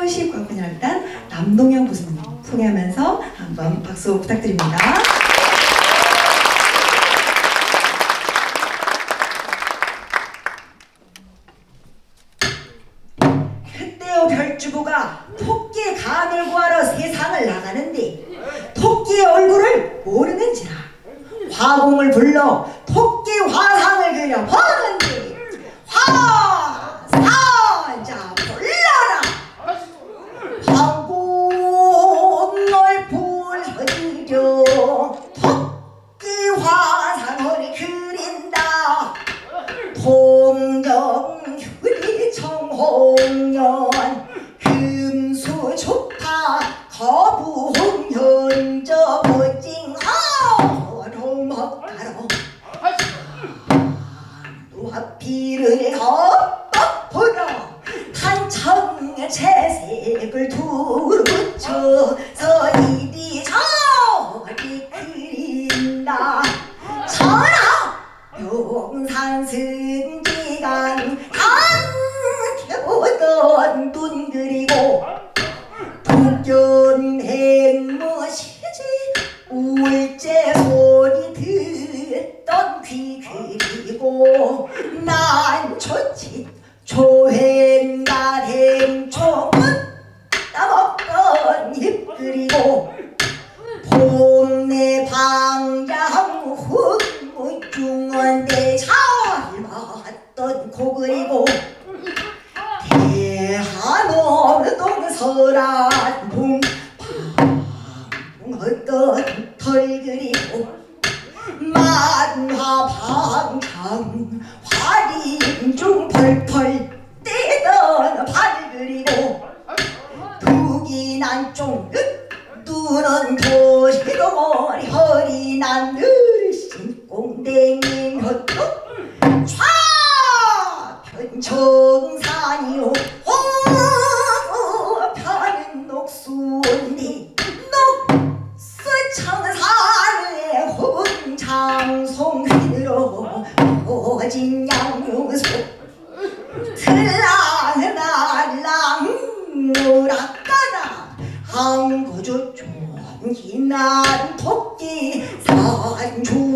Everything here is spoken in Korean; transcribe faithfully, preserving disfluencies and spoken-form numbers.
서울시립과 관여했던 남동현 부수님 소개하면서 한번 박수 부탁드립니다. 그때요 별주부가 토끼의 간을 구하러 세상을 나가는데 토끼의 얼굴을 모르는지라 화공을 불러 토끼 화상을 그려 보는데 화사자 불러라 화공을 불러드려 토끼 화상을 그린다 동정휴리 청홍년 금수초파 거부홍현저 보징하로 먹가로 노하피를 걷어보러 탄청의 채색을 두루 붙여서 이리 저리 그린다 전하 용산승지간 함께보던 눈 그리고 독견행무시지 울제 소리 듣던 귀 그리고 난 좋지 조행가 행총은 따먹던 입 그리고 복내 방장 흑무중원대 잘 맞던 코 그리고 대한없는 동서란 붕 방어떤 털 그리고 만화방장 화림중 펄펄 떼던 발 그리고 두기난 쫑긋 눈은 도시도 머리 허리 난 늘신 꽁댕이 헛도 좌편정산이요 호편은 녹수니 녹수청산의 혼장송 휘들어 오진 양유소 틀랑날랑 오락가나 항구조 쫑기난 토끼 산주